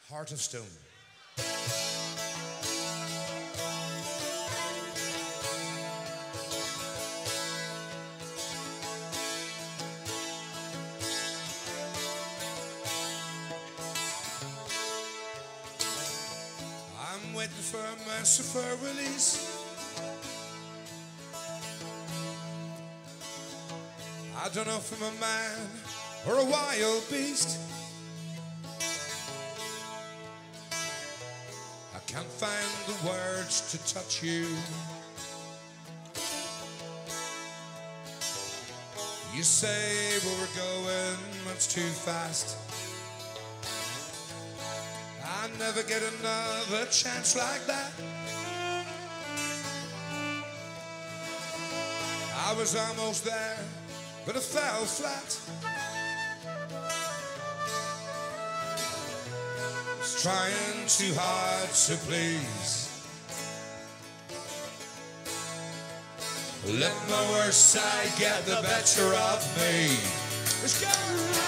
Heart of Stone. I'm waiting for a merciful release. I don't know if I'm a man or a wild beast. I can't find the words to touch you. You say where we're going much too fast. I never get another chance like that. I was almost there, but I fell flat. Was trying too hard to please. Let my worst side get the better of me. Let's go!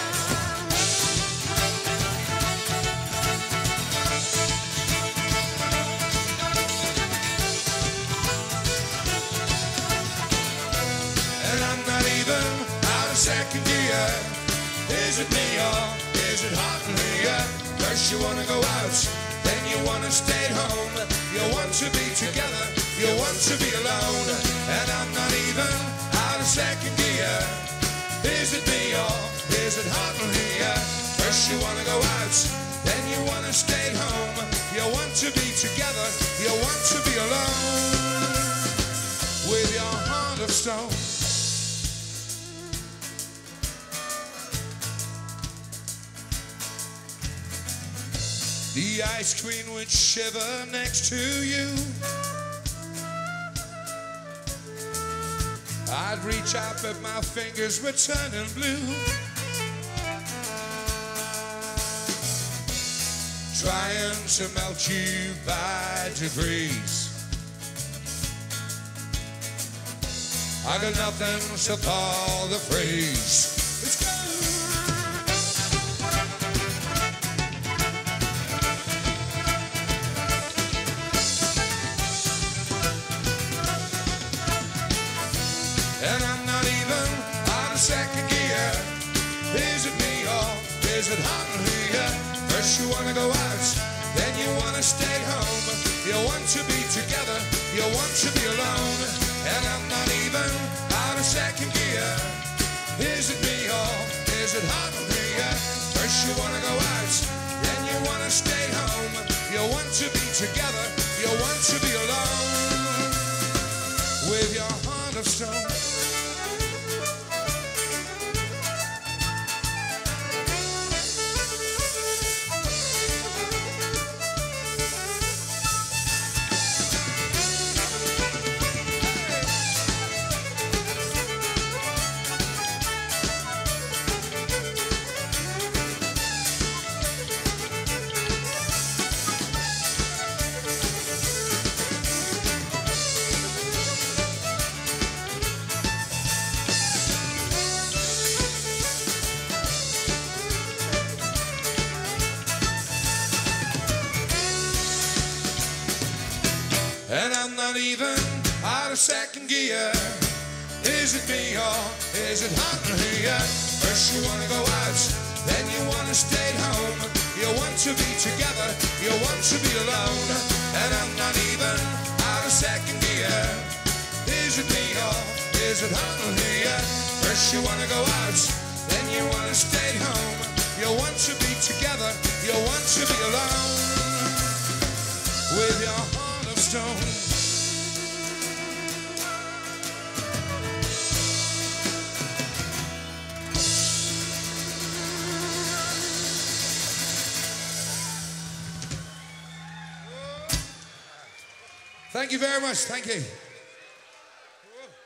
Second gear, is it me or is it hot in here? First you wanna go out, then you wanna stay at home. You want to be together, you want to be alone. And I'm not even out of second gear. Is it me or is it hot in here? First you wanna go out, then you wanna stay at home. You want to be together, you want to be alone. With your heart of stone. The ice queen would shiver next to you. I'd reach out but my fingers were turning blue. Trying to melt you by degrees. I got nothing to call the freeze. Let's go! And I'm not even on a second gear. Is it me or is it hot in here? First you wanna go out, then you wanna stay home. You want to be together, you want to be alone. And I'm not even on a second gear. Is it me or is it hot in here? First you wanna go out, then you wanna stay home. You want to be together, you want to be alone. With your heart of stone. And I'm not even out of second gear. Is it me or is it hot in here? First you wanna go out, then you wanna stay at home. You want to be together, you want to be alone. And I'm not even out of second gear. Is it me or is it hot in here? First you wanna go out, then you wanna stay at home. You want to be together, you want to be alone. With your heart of stone. Thank you very much. Thank you.